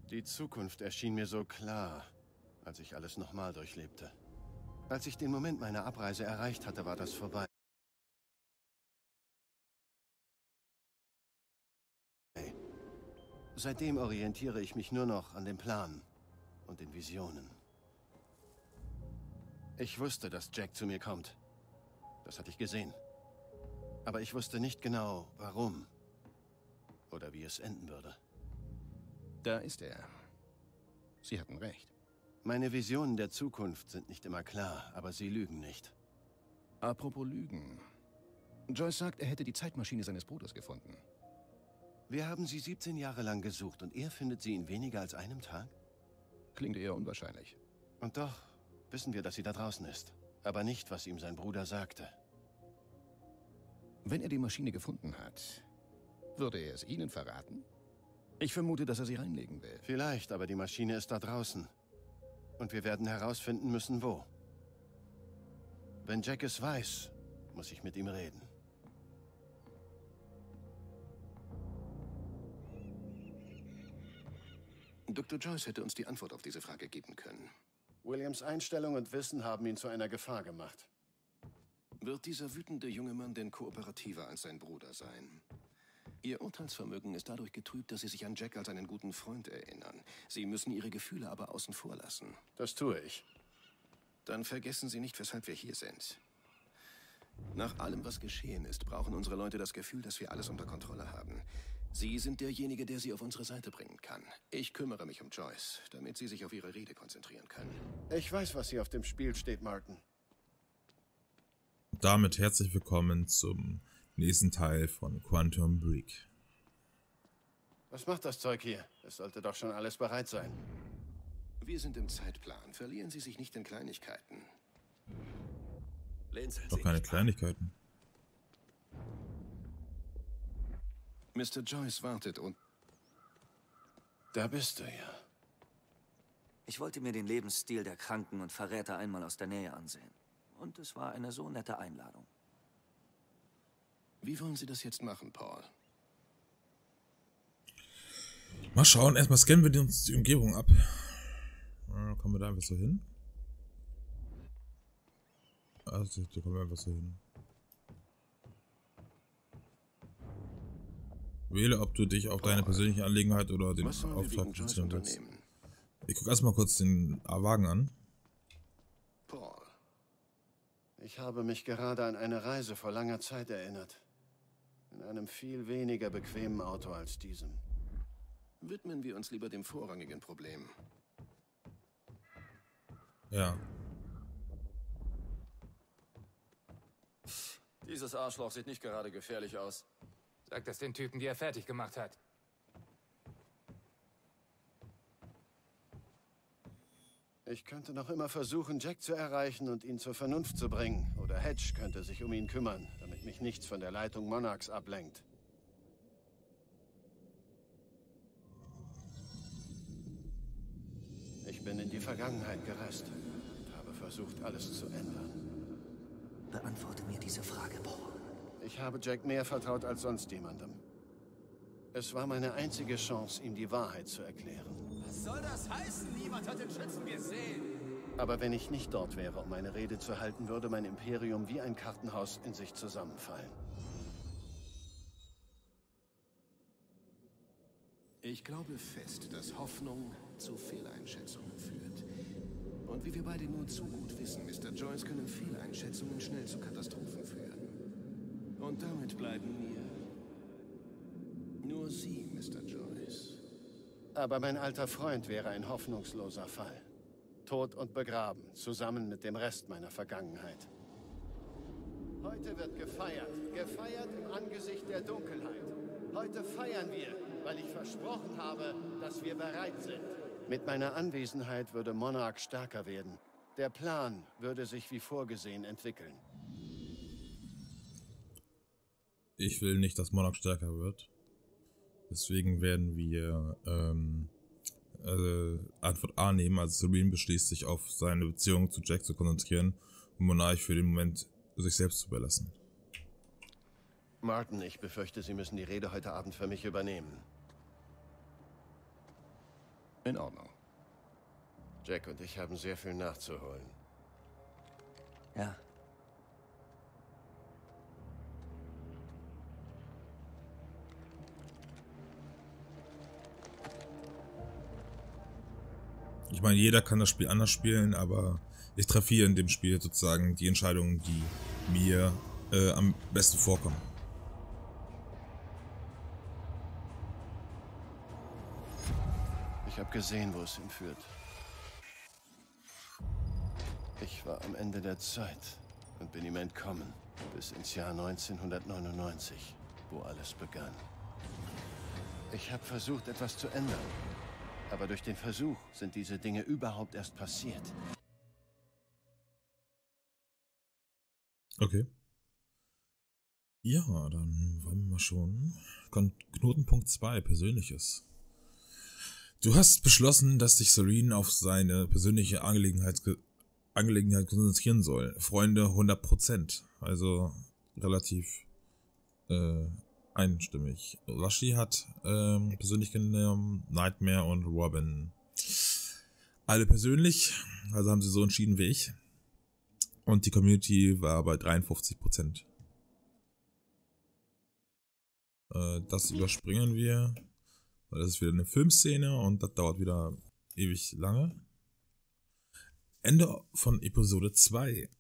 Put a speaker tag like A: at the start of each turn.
A: Die Zukunft erschien mir so klar, als ich alles nochmal durchlebte. Als ich den Moment meiner Abreise erreicht hatte, war das vorbei. Seitdem orientiere ich mich nur noch an dem Plan und den Visionen. Ich wusste, dass Jack zu mir kommt. Das hatte ich gesehen. Aber ich wusste nicht genau, warum oder wie es enden würde.
B: Da ist er. Sie hatten recht.
A: Meine Visionen der Zukunft sind nicht immer klar, aber sie lügen nicht.
B: Apropos Lügen. Joyce sagt, er hätte die Zeitmaschine seines Bruders gefunden.
A: Wir haben sie 17 Jahre lang gesucht und er findet sie in weniger als einem Tag?
B: Klingt eher unwahrscheinlich.
A: Und doch wissen wir, dass sie da draußen ist. Aber nicht, was ihm sein Bruder sagte.
B: Wenn er die Maschine gefunden hat, würde er es Ihnen verraten? Ich vermute, dass er sie reinlegen will.
A: Vielleicht, aber die Maschine ist da draußen. Und wir werden herausfinden müssen, wo. Wenn Jack es weiß, muss ich mit ihm reden.
B: Dr. Joyce hätte uns die Antwort auf diese Frage geben können.
A: Williams' Einstellung und Wissen haben ihn zu einer Gefahr gemacht.
B: Wird dieser wütende junge Mann denn kooperativer als sein Bruder sein? Ihr Urteilsvermögen ist dadurch getrübt, dass Sie sich an Jack als einen guten Freund erinnern. Sie müssen Ihre Gefühle aber außen vor lassen.
A: Das tue ich.
B: Dann vergessen Sie nicht, weshalb wir hier sind. Nach allem, was geschehen ist, brauchen unsere Leute das Gefühl, dass wir alles unter Kontrolle haben. Sie sind derjenige, der sie auf unsere Seite bringen kann. Ich kümmere mich um Joyce, damit Sie sich auf Ihre Rede konzentrieren können.
A: Ich weiß, was hier auf dem Spiel steht, Martin.
C: Damit herzlich willkommen zum nächsten Teil von Quantum Break.
A: Was macht das Zeug hier? Es sollte doch schon alles bereit sein.
B: Wir sind im Zeitplan. Verlieren Sie sich nicht in Kleinigkeiten.
C: Doch keine Kleinigkeiten.
B: Mr. Joyce wartet und...
A: Da bist du ja.
D: Ich wollte mir den Lebensstil der Kranken und Verräter einmal aus der Nähe ansehen. Und es war eine so nette Einladung.
B: Wie wollen Sie das jetzt machen, Paul?
C: Mal schauen, erstmal scannen wir uns die Umgebung ab. Kommen wir da einfach so hin? Also, da kommen wir einfach so hin. Wähle, ob du dich auf deine persönliche Angelegenheit oder den Auftrag konzentrieren willst. Ich gucke erstmal kurz den Wagen an.
B: Paul.
A: Ich habe mich gerade an eine Reise vor langer Zeit erinnert. In einem viel weniger bequemen Auto als diesem.
B: Widmen wir uns lieber dem vorrangigen Problem.
C: Ja.
E: Dieses Arschloch sieht nicht gerade gefährlich aus.
F: Sag das den Typen, die er fertig gemacht hat.
A: Ich könnte noch immer versuchen, Jack zu erreichen und ihn zur Vernunft zu bringen. Oder Hedge könnte sich um ihn kümmern, damit mich nichts von der Leitung Monarchs ablenkt. Ich bin in die Vergangenheit gereist und habe versucht, alles zu ändern.
D: Beantworte mir diese Frage, Paul.
A: Ich habe Jack mehr vertraut als sonst jemandem. Es war meine einzige Chance, ihm die Wahrheit zu erklären.
E: Was soll das heißen? Niemand hat den Schützen gesehen.
A: Aber wenn ich nicht dort wäre, um meine Rede zu halten, würde mein Imperium wie ein Kartenhaus in sich zusammenfallen.
B: Ich glaube fest, dass Hoffnung zu Fehleinschätzungen führt. Und wie wir beide nur zu gut wissen, Mr. Joyce, können Fehleinschätzungen schnell zu Katastrophen führen. Und damit bleiben mir nur Sie, Mr. Joyce.
A: Aber mein alter Freund wäre ein hoffnungsloser Fall. Tot und begraben, zusammen mit dem Rest meiner Vergangenheit. Heute wird gefeiert. Gefeiert im Angesicht der Dunkelheit. Heute feiern wir, weil ich versprochen habe, dass wir bereit sind. Mit meiner Anwesenheit würde Monarch stärker werden. Der Plan würde sich wie vorgesehen entwickeln.
C: Ich will nicht, dass Monarch stärker wird. Deswegen werden wir Antwort A nehmen. Also Serene beschließt, sich auf seine Beziehung zu Jack zu konzentrieren und Monarch für den Moment sich selbst zu überlassen.
A: Martin, ich befürchte, Sie müssen die Rede heute Abend für mich übernehmen.
B: In Ordnung.
A: Jack und ich haben sehr viel nachzuholen.
D: Ja.
C: Ich meine, jeder kann das Spiel anders spielen, aber ich treffe hier in dem Spiel sozusagen die Entscheidungen, die mir am besten vorkommen.
A: Ich habe gesehen, wo es hinführt. Ich war am Ende der Zeit und bin ihm entkommen. Bis ins Jahr 1999, wo alles begann. Ich habe versucht, etwas zu ändern. Aber durch den Versuch sind diese Dinge überhaupt erst passiert.
C: Okay. Ja, dann wollen wir mal schon. Knotenpunkt 2, Persönliches. Du hast beschlossen, dass sich Serene auf seine persönliche Angelegenheit konzentrieren soll. Freunde 100%. Also relativ einstimmig. Rushy hat persönlich genommen, Nightmare und Robin. Alle persönlich, also haben sie so entschieden wie ich. Und die Community war bei 53%. Das überspringen wir. Weil das ist wieder eine Filmszene und das dauert wieder ewig lange. Ende von Episode 2.